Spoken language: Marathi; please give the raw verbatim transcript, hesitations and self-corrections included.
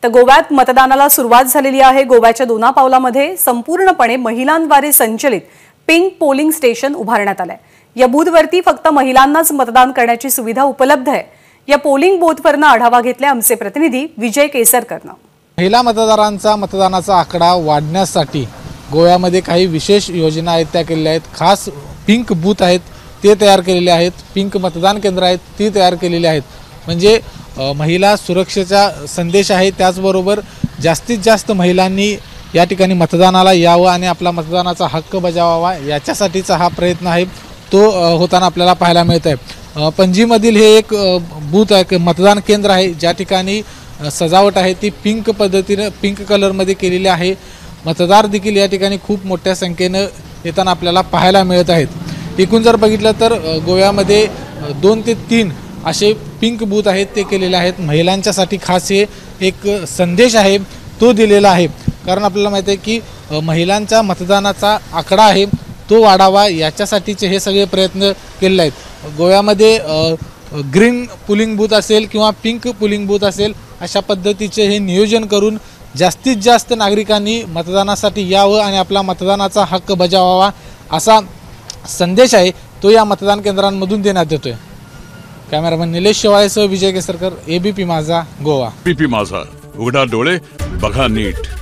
तर गोव्यात मतदानाला सुरुवात झालेली आहे। गोव्याच्या दोना पावलामध्ये संपूर्णपणे महिलांद्वारे संचलित पिंक पोलिंग स्टेशन उभारण्यात आलंय। या बूथवरती फक्त महिलांनाच मतदान करण्याची सुविधा उपलब्ध आहे। या पोलिंग बूथवरनं आढावा घेतला आमचे प्रतिनिधी विजय केसरकरनं। महिला मतदारांचा मतदानाचा आकडा वाढण्यासाठी गोव्यामध्ये काही विशेष योजना आहेत त्या केलेल्या आहेत। खास पिंक बूथ आहेत ते तयार केलेले आहेत, पिंक मतदान केंद्र आहेत ती तयार केलेली आहेत। म्हणजे महिला सुरक्षेचा संदेश आहे। त्याचबरोबर जास्तीत जास्त महिलांनी या ठिकाणी मतदानाला यावं आणि आपला मतदानाचा हक्क बजावावा याच्यासाठीचा हा प्रयत्न आहे तो होताना आपल्याला पाहायला मिळत आहे। पणजीमधील हे एक बूथ आहे, मतदान केंद्र आहे ज्या ठिकाणी सजावट आहे ती पिंक पद्धतीने पिंक कलरमध्ये केलेली आहे। मतदार देखील या ठिकाणी खूप मोठ्या संख्येने येताना आपल्याला पाहायला मिळत आहेत। एकूण जर बघितलं तर गोव्यामध्ये दोन ते तीन असे पिंक बूथ आहेत ते केलेले आहेत। महिलांच्यासाठी खास हे एक संदेश आहे तो दिलेला आहे, कारण आपल्याला माहिती आहे की महिलांचा मतदानाचा आकडा आहे तो वाढावा याच्यासाठीचे हे सगळे प्रयत्न केलेले आहेत। गोव्यामध्ये ग्रीन पुलिंग बूथ असेल किंवा पिंक पुलिंग बूथ असेल अशा पद्धतीचे हे नियोजन करून जास्तीत जास्त नागरिकांनी मतदानासाठी यावं आणि आपला मतदानाचा हक्क बजावावा असा संदेश आहे तो या मतदान केंद्रांमधून देण्यात येतोय। कॅमेरामन निलेश शेवाळेसह विजय केसरकर, एबीपी माझा, गोवा। एबीपी माझा, उघडा डोळे बघा नीट।